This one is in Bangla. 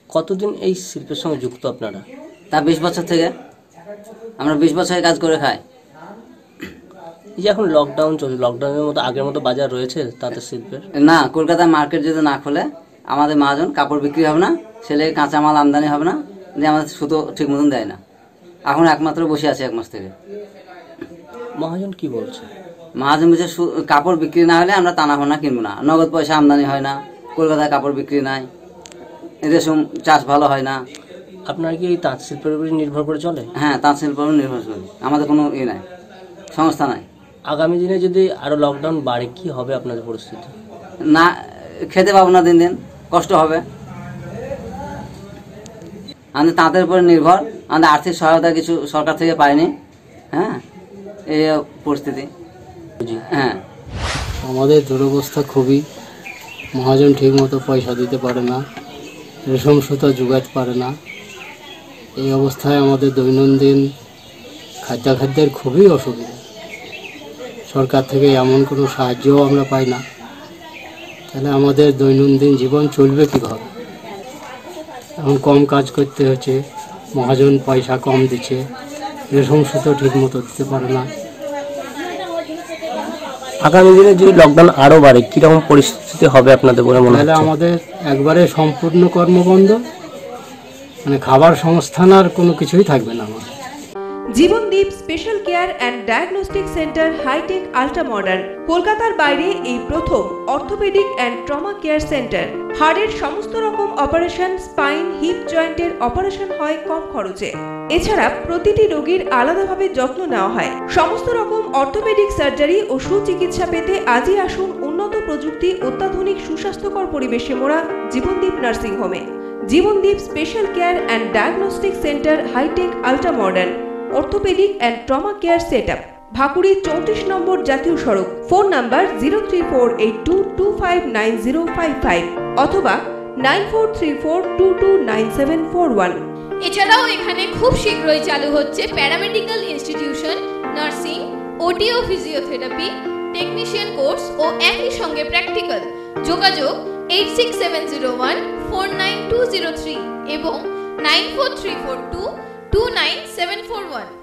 কতদিন এই শিল্পের সঙ্গে যুক্ত আপনারা? তা 20 বছর থেকে আমরা 20 বছরের কাজ করে খাই। এই যে এখন লকডাউন চলছে, লকডাউনের মতো আগের মতো বাজার রয়েছে তাদের শিল্পের? না, কলকাতা মার্কেট যদি না খোলে আমাদের মহাজন কাপড় বিক্রি হবে না, ছেলে কাঁচামাল আমদানি হবে না, যে আমাদের সুতো ঠিক মতন দেয় না। এখন একমাত্র বসে আছে 1 মাস থেকে। মহাজন কি বলছে? মহাজন বলছে কাপড় বিক্রি না হলে আমরা টানা হোনা কিনবো না, নগদ পয়সা আমদানি হয় না, কলকাতায় কাপড় বিক্রি নাই, এদের চাষ ভালো হয় না। আপনার কি এই তাঁত শিল্পের উপরে নির্ভর করে চলে? হ্যাঁ, তাঁত শিল্পের উপর নির্ভর করি, আমাদের কোনো নাই, সংস্থা নাই। আগামী দিনে যদি আরো লকডাউন বাড়ে কি হবে আপনাদের পরিস্থিতি? না, খেতে পাবো না, দিন দিন কষ্ট হবে। আমাদের তাঁতের উপরে নির্ভর, আমাদের আর্থিক সহায়তা কিছু সরকার থেকে পাইনি। হ্যাঁ, এই পরিস্থিতি। হ্যাঁ, আমাদের দুরবস্থা খুবই। মহাজন ঠিক মতো পয়সা দিতে পারে না, রেশম সুতা জোগাতে পারে না। এই অবস্থায় আমাদের দৈনন্দিন খাদ্যের খুবই অসুবিধা। সরকার থেকে এমন কোনো সাহায্যও আমরা পাই না। তাহলে আমাদের দৈনন্দিন জীবন চলবে কীভাবে? এখন কম কাজ করতে হচ্ছে, মহাজন পয়সা কম দিচ্ছে, রেশম সুতো ঠিক মতো দিতে পারে না। আগামী দিনে যদি লকডাউন আরো বাড়ে কিরকম পরিস্থিতি হবে আপনাদের বলে মনে হচ্ছে? আমাদের একবারে সম্পূর্ণ কর্মবন্ধ, মানে খাবার সংস্থান আর কোনো কিছুই থাকবে না আমাদের। Jibandeep special care and diagnostic centre hitech ultra modern কলকাতার বাইরে এই প্রথম orthopaedic and trauma care centre. হাড়ের সমস্ত রকম অপারেশন, স্পাইন, হিপ জয়েন্টের অপারেশন হয় কম খরচে। এছাড়া প্রতিটি রোগীর আলাদাভাবে যত্ন নেওয়া হয়। সমস্ত রকম অর্থোপেডিক সার্জারি ও সুচিকিৎসা পেতে আজই আসুন উন্নত প্রযুক্তি, অত্যাধুনিক সুস্বাস্থ্যকর পরিবেশে মোড়া জীবনদীপ নার্সিং হোমে। Jibandeep special care and diagnostic centre hitech ultra modern orthopaedic and trauma care setup, Bhakuri 34 নম্বর জাতীয় সড়ক। ফোন নাম্বার 03482259055 অথবা 9434229741। এছাড়াও এখানে খুব শীঘ্রই চালু হচ্ছে প্যারামেডিক্যাল ইনস্টিটিউশন, নার্সিং, ওটি ও ফিজিওথেরাপি, টেকনিশিয়ান কোর্স ও একই সঙ্গে প্র্যাকটিক্যাল। যোগাযোগ 8670149203 এবং 94342297141।